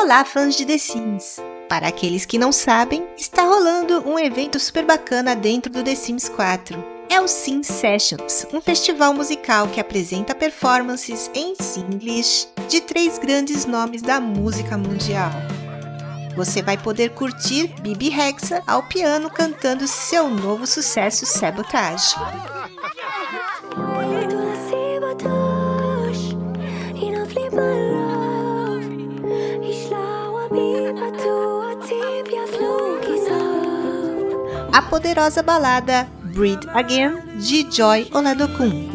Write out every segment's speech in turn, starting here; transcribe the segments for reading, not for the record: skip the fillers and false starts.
Olá, fãs de The Sims! Para aqueles que não sabem, está rolando um evento super bacana dentro do The Sims 4. É o Sim Sessions, um festival musical que apresenta performances em Singlish de 3 grandes nomes da música mundial. Você vai poder curtir Bibi Rexha ao piano cantando seu novo sucesso Sabotage. A poderosa balada Breathe Again de Joy Oladokun.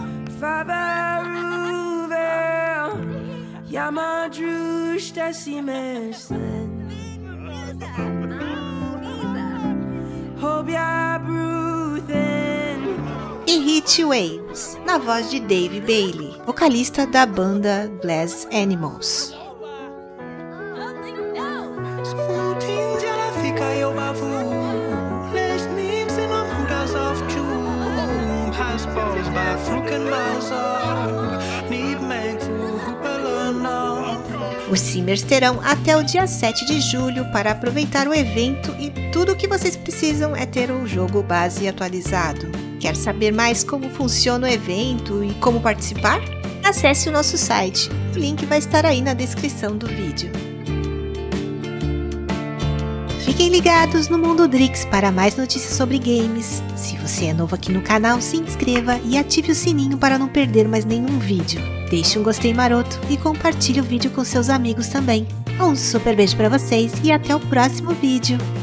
E Hit Waves, na voz de Dave Bailey, vocalista da banda Glass Animals. Os Simmers terão até o dia 7 de julho para aproveitar o evento e tudo o que vocês precisam é ter o jogo base atualizado. Quer saber mais como funciona o evento e como participar? Acesse o nosso site, o link vai estar aí na descrição do vídeo. Fiquem ligados no Mundo Drix para mais notícias sobre games. Se você é novo aqui no canal, se inscreva e ative o sininho para não perder mais nenhum vídeo. Deixe um gostei maroto e compartilhe o vídeo com seus amigos também. Um super beijo para vocês e até o próximo vídeo.